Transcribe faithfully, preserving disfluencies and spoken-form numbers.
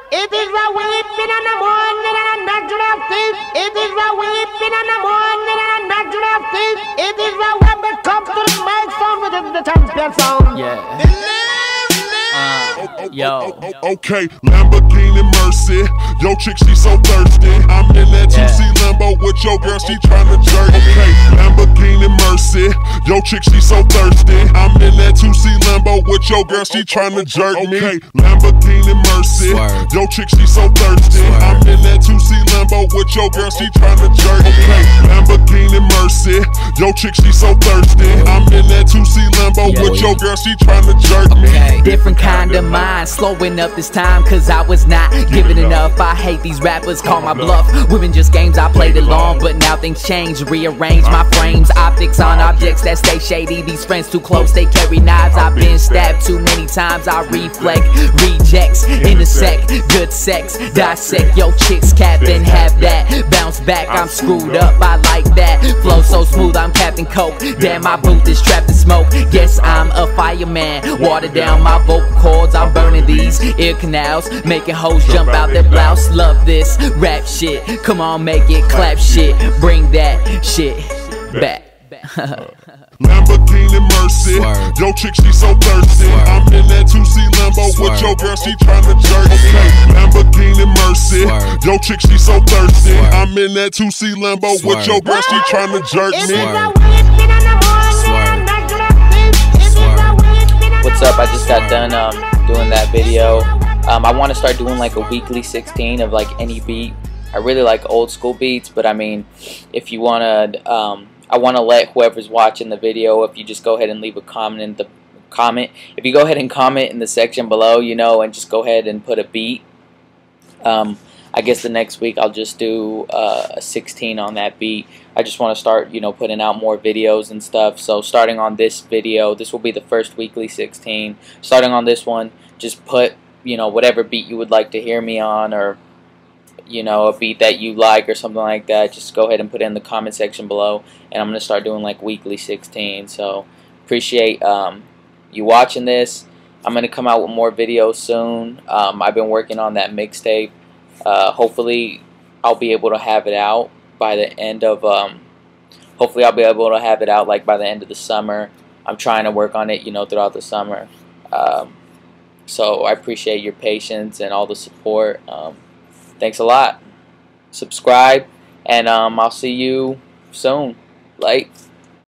It is a weeping and a mourning and a natural thing. It is a weeping and a mourning and a natural thing. It is a when it comes to the milestone with the champion sound. Yeah. Uh, yo. Okay, Lamborghini Mercy. Yo, chick, she so thirsty. I'm in that two C Lambo with your girl, she tryna jerk. Okay, Lamborghini Mercy. Yo, chick, she so thirsty. I'm in that two C Lambo with your girl, she tryna jerk me. Okay, Lamborghini Mercy. Yo, chick, she so thirsty. I'm in that two C Lambo with your girl, she tryna jerk. Okay, Lamborghini Mercy. Yo, chick, she so thirsty. I'm in that two C Lambo with your girl, she tryna jerk me. Okay. Different kind of mind, slowing up this time, cause I was not giving enough. I hate these rappers, call my bluff. Women just games, I played it long, but now things change. Rearrange my frames, optics on objects that stay shady. These friends too close, they carry knives. I've been stabbed too many times, I reflect. Rejects, intersect, good sex, dissect. Yo, chicks cap and have that. Bounce back, I'm screwed up, I like that. Flow so smooth, I'm Captain Coke. Damn, my booth is trapped in smoke. Yes, I'm a fireman. Water down my vocal cords, I'm burning these ear canals, making hoes jump out their blouse. Love this rap shit, come on, make it clap shit. Bring that shit back. Lamborghini Mercy. Yo, chick, she so thirsty. I'm in that two C Lambo with your girl, she tryna jerk. Okay, Lamborghini Mercy. Yo, chick, she so thirsty. I'm in that two C Lambo with your girl, she tryna jerk me. What's up? I just got done um, doing that video. Um, I want to start doing like a weekly sixteen of like any beat. I really like old school beats, but I mean, if you want to, um, I want to let whoever's watching the video, if you just go ahead and leave a comment in the comment, if you go ahead and comment in the section below, you know, and just go ahead and put a beat. Um, I guess the next week I'll just do uh, a sixteen on that beat. I just want to start, you know, putting out more videos and stuff. So starting on this video, this will be the first weekly sixteen. Starting on this one, just put, you know, whatever beat you would like to hear me on, or, you know, a beat that you like or something like that. Just go ahead and put it in the comment section below, and I'm going to start doing like weekly sixteen. So appreciate um, you watching this. I'm going to come out with more videos soon. Um, I've been working on that mixtape. Uh, hopefully I'll be able to have it out by the end of um, hopefully I'll be able to have it out like by the end of the summer. I'm trying to work on it, you know, throughout the summer. Um, so I appreciate your patience and all the support. Um, thanks a lot. Subscribe, and um, I'll see you soon. Like.